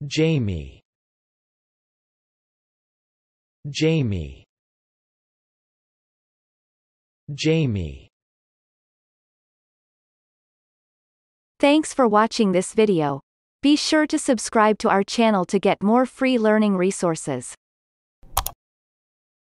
Jaime. Jaime. Jaime. Thanks for watching this video. Be sure to subscribe to our channel to get more free learning resources.